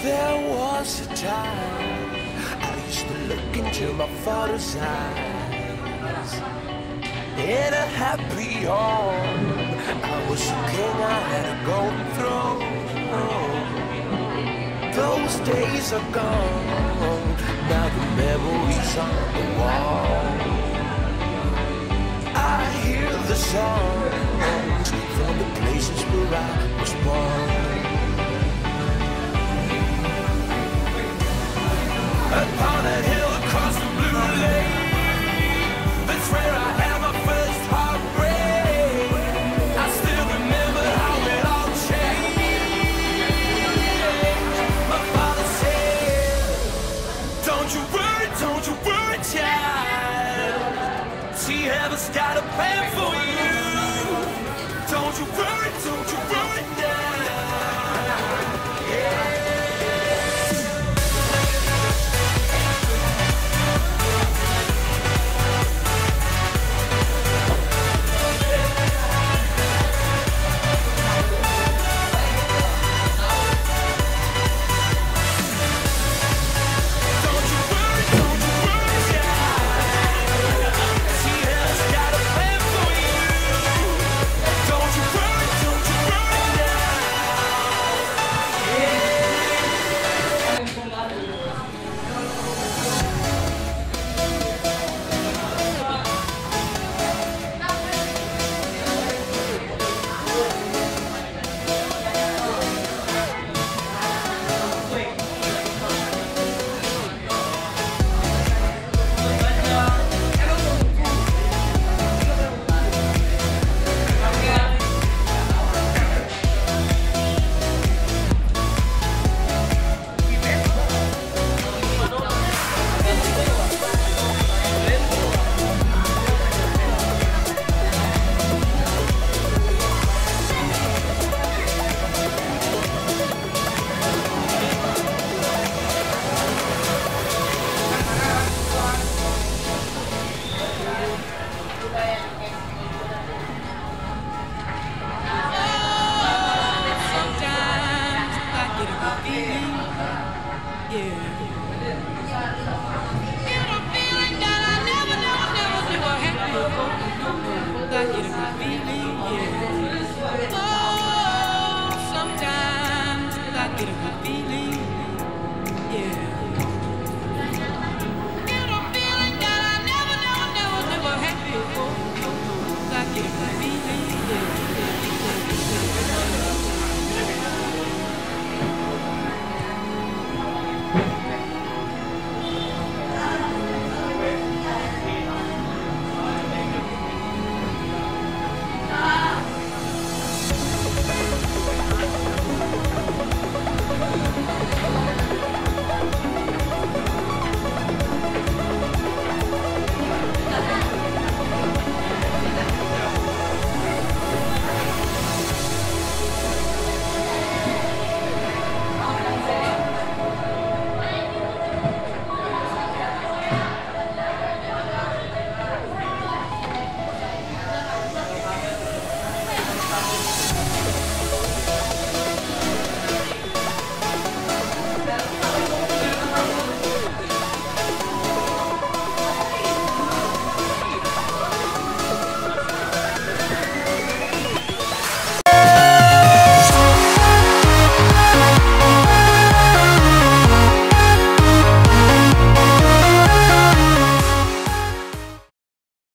There was a time I used to look into my father's eyes. In a happy home, I was a king, I had a golden throne. Those days are gone, now the memories on the wall. I hear the songs from the places where I was born. Upon a hill across the blue lake, that's where I had my first heartbreak. I still remember how it all changed. My father said, don't you worry, child. See, heaven's got a plan for you. Don't you worry, child. Yeah. Get a